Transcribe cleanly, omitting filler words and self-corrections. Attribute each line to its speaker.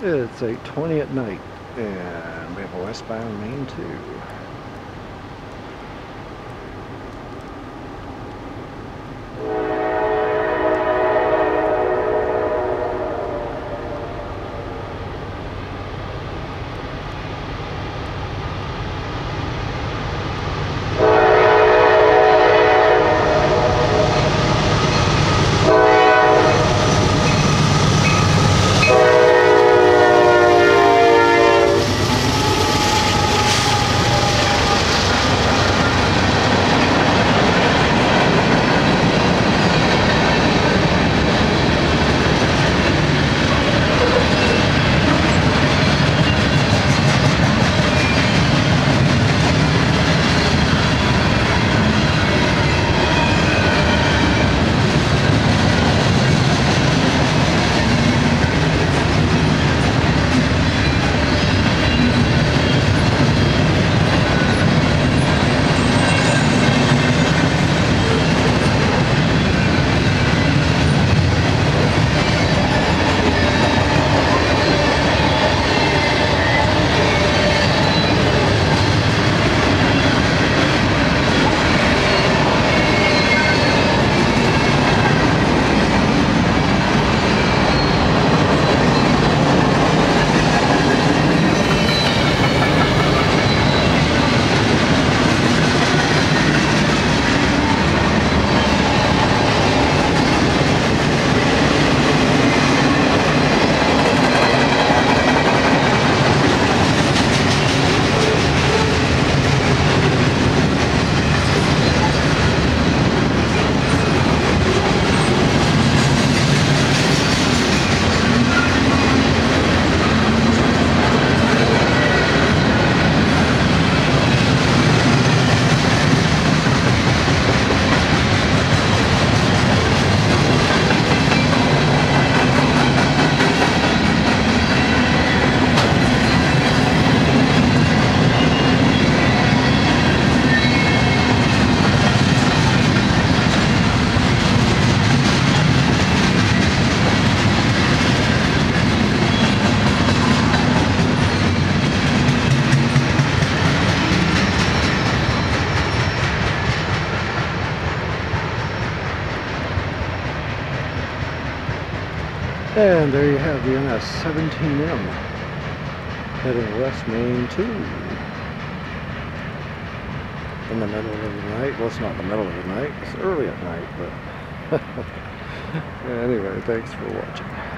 Speaker 1: It's 8:20 at night, and we have a westbound main 2. And there you have the NS 17M heading west main 2 in the middle of the night. Well, it's not the middle of the night, it's early at night, but anyway, thanks for watching.